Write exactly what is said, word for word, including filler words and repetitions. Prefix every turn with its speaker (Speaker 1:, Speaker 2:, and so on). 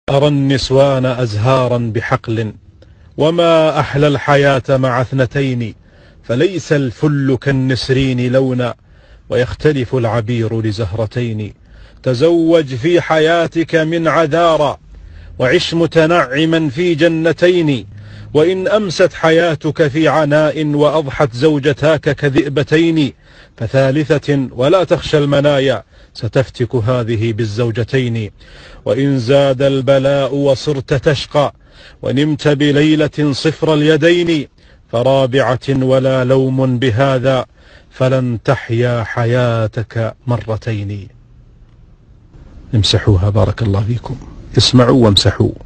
Speaker 1: أرى النسوان أزهارا بحقل، وما أحلى الحياة مع اثنتين. فليس الفل كالنسرين لونا، ويختلف العبير لزهرتين. تزوج في حياتك من عذارى، وعش متنعما في جنتين. وإن أمست حياتك في عناء، وأضحت زوجتاك كذئبتين. فثالثة ولا تخشى المنايا، ستفتك هذه بالزوجتين. وإن زاد البلاء وصرت تشقى، ونمت بليلة صفر اليدين. فرابعة ولا لوم بهذا، فلن تحيا حياتك مرتين. امسحوها بارك الله فيكم، اسمعوا وامسحوا.